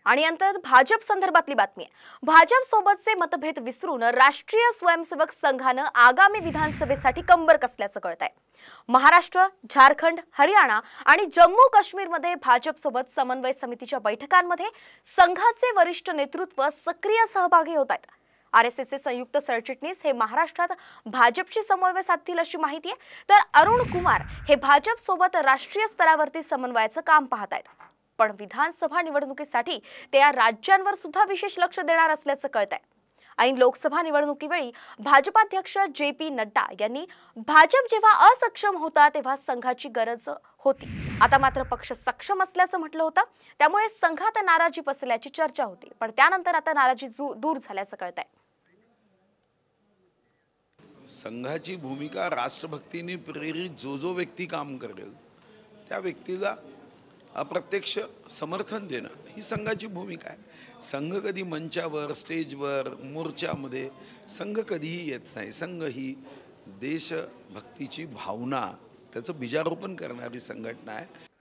आणि अंतर भाजप संदर्भातली बातमी आहे। भाजप सोबतचे मतभेद विसरून राष्ट्रीय स्वयंसेवक संघानं आगामी विधानसभेसाठी कंबर कसल्याचं कळतंय। महाराष्ट्र, झारखंड, हरियाणा आणि जम्मू काश्मीरमध्ये भाजप सोबत समन्वय समितीच्या बैठकांमध्ये संघाचे वरिष्ठ नेतृत्व सक्रिय सहभागी होत आहेत। आरएसएसचे संयुक्त सरचिटणीस हे महाराष्ट्रात भाजपशी समन्वय साधतील अशी माहिती आहे, तर अरुण कुमार हे भाजप सोबत राष्ट्रीय स्तरावरती समन्वयाचं काम पाहत आहेत। पण विधानसभा निवडणुकीसाठी ते या राज्यांवर सुद्धा विशेष लक्ष देणार असल्याचं कळतंय। ऐन लोकसभा निवडणुकीवेळी भाजपाध्यक्ष जे.पी. नड्डा यांनी भाजप जेव्हा असक्षम होता तेव्हा संघाची गरज होती, आता मात्र पक्ष सक्षम असल्याचं म्हटलं होतं। त्यामुळे संघात नाराजी पसरल्याची चर्चा होती, पण त्यानंतर आता नाराजी दूर झाल्याचं कळतंय। संघाची भूमिका राष्ट्रभक्तीने प्रेरित जो व्यक्ती काम करेल त्या व्यक्तीला अप्रत्यक्ष समर्थन देणं ही संघाची भूमिका आहे। संघ कधी मंचावर, स्टेजवर, मोर्चामध्ये संघ कधीही येत नाही। संघ ही देशभक्तीची भावना त्याचं बीजारोपण करणारी संघटना आहे।